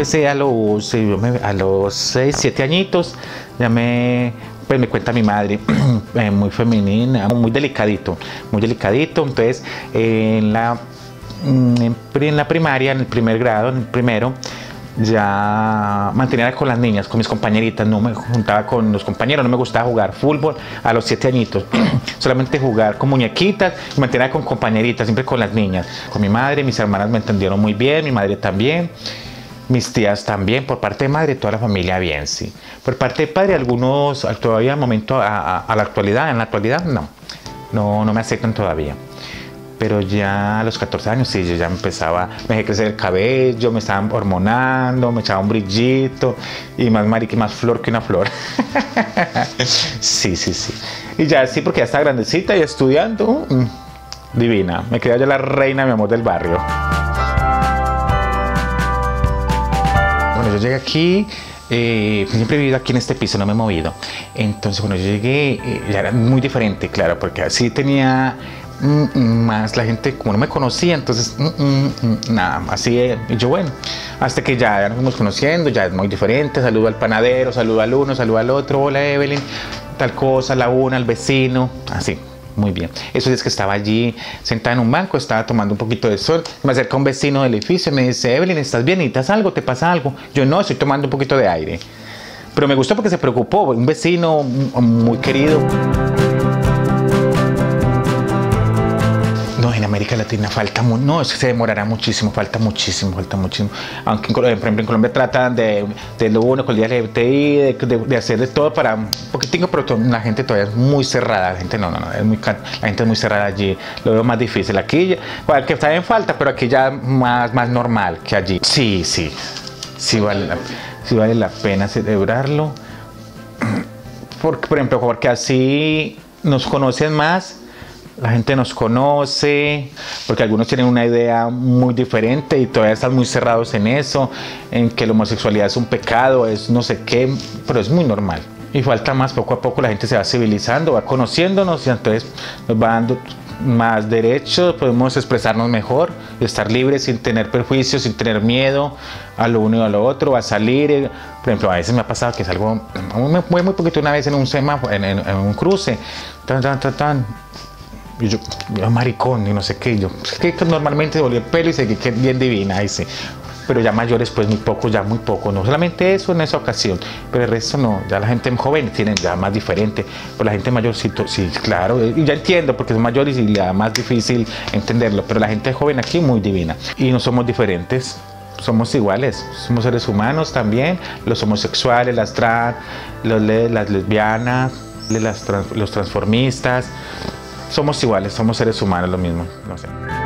empecé a los 6, 7 añitos, pues me cuenta mi madre, muy femenina, muy delicadito, entonces en la primaria, en el primer grado, en el primero, ya mantenía con las niñas, con mis compañeritas, no me juntaba con los compañeros, no me gustaba jugar fútbol a los 7 añitos, solamente jugar con muñequitas y mantenía con compañeritas, siempre con las niñas, con mi madre. Mis hermanas me entendieron muy bien, mi madre también, mis tías también, por parte de madre, toda la familia bien, sí. Por parte de padre, algunos todavía al momento, en la actualidad no me aceptan todavía. Pero ya a los 14 años sí, yo ya me dejé crecer el cabello, me estaban hormonando, me echaba un brillito y más marica, más flor que una flor. Sí. Y ya sí, porque ya estaba grandecita y estudiando, divina. Me quedé ya la reina, mi amor, del barrio. Bueno, yo llegué aquí, siempre he vivido aquí en este piso, no me he movido. Entonces, cuando yo llegué, ya era muy diferente, claro, porque así tenía más la gente, como no me conocía, entonces nada, así y yo, bueno, hasta que ya nos fuimos conociendo, ya es muy diferente. Saludo al panadero, saludo al uno, saludo al otro, hola Evelyn, tal cosa, la una, al vecino, así. Muy bien. Esos días que estaba allí sentada en un banco, estaba tomando un poquito de sol, me acerca un vecino del edificio y me dice: Evelyn, ¿estás bien? ¿Necesitas algo? ¿Te pasa algo? Yo no, estoy tomando un poquito de aire. Pero me gustó porque se preocupó, un vecino muy querido. No, en América Latina falta mucho, no, es que se demorará muchísimo, falta muchísimo. Aunque por ejemplo en Colombia tratan de lo uno con el día LGBTI, de hacer de todo para un poquitico, pero la gente todavía es muy cerrada, la gente no, la gente es muy cerrada allí, lo veo más difícil. Aquí, bueno, que está en falta, pero aquí ya más normal que allí. Sí vale la pena celebrarlo, porque, por ejemplo, porque así nos conocen más. La gente nos conoce, porque algunos tienen una idea muy diferente y todavía están muy cerrados en eso, en que la homosexualidad es un pecado, es no sé qué, pero es muy normal. Y falta más, poco a poco la gente se va civilizando, va conociéndonos y entonces nos va dando más derechos, podemos expresarnos mejor, estar libres sin tener perjuicios, sin tener miedo a lo uno y a lo otro, a salir. Por ejemplo, a veces me ha pasado que salgo, me fue muy poquito una vez en un semáforo, en un cruce, y yo maricón y no sé qué, yo que normalmente volví el pelo y seguí que bien divina, y sí. Pero ya mayores pues muy poco, no solamente eso en esa ocasión, pero el resto no. Ya la gente joven tiene ya más diferente, pero la gente mayor sí, claro, y ya entiendo porque son mayores y le da más difícil entenderlo, pero la gente joven aquí muy divina y no somos diferentes. Somos iguales, somos seres humanos también, los homosexuales, las trans, las lesbianas, los transformistas. Somos iguales, somos seres humanos, lo mismo, no sé.